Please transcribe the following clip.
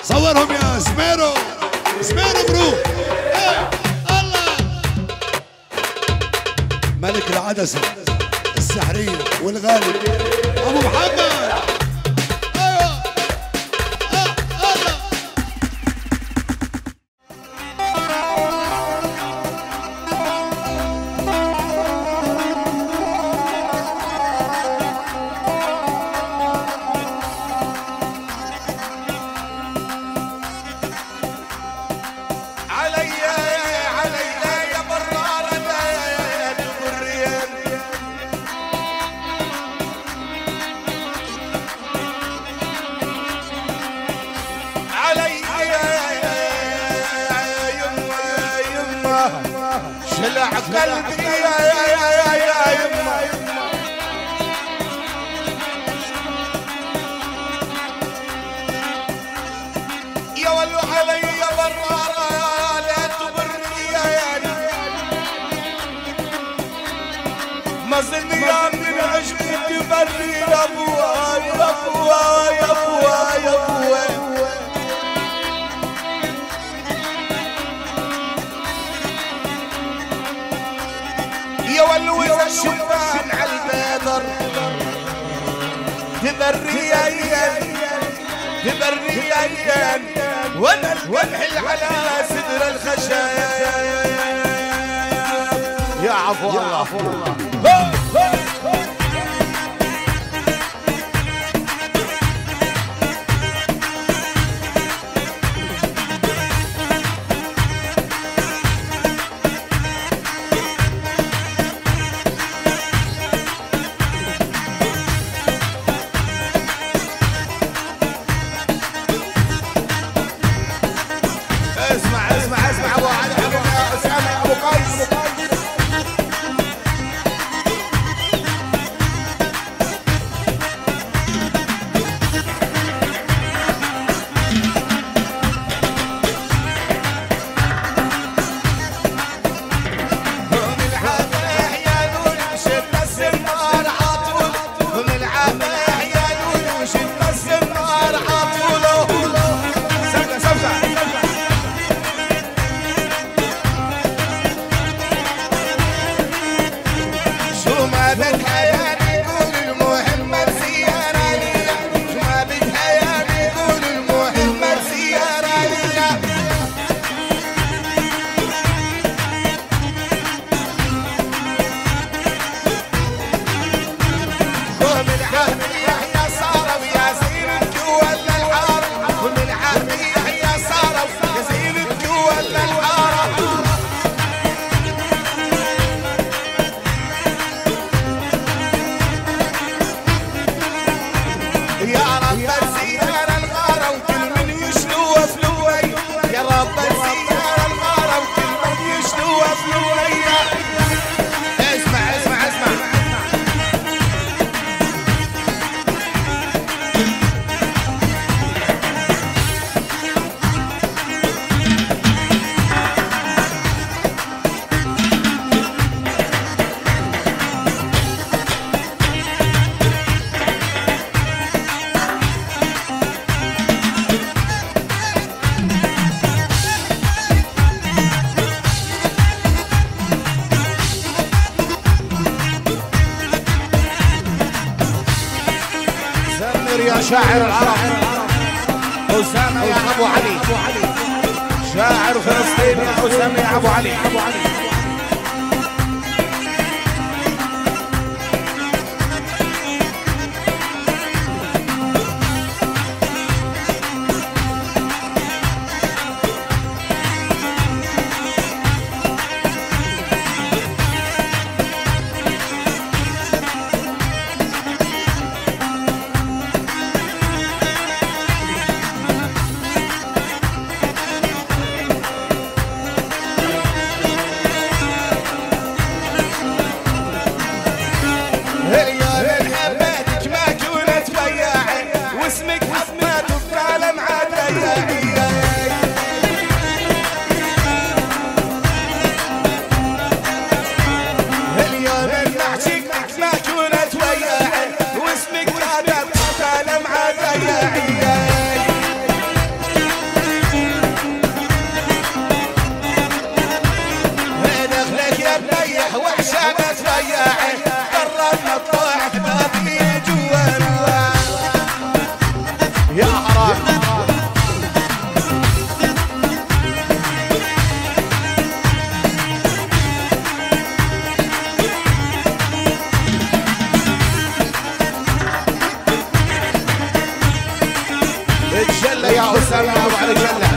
صورهم يا سميرو. سميرو برو. الله. ملك العدسة السحرية والغالب أبو محمد. شلع قلبي يا يما يا ولو علي برارة لا تبرني يا ما زلني من عشق تبري يا ابوها يا ابوها يا ابوها يا ابوها يا ولو إذا الشبان عالبدر تبريين تبريين وانا الكحل على صدر الخشايا يا عفو الله. اسمع ابو علي ابو قيس يا شاعر العرب أسامة يا أبو علي شاعر فلسطين يا أسامة يا أبو علي أسامة يا أبو علي جلة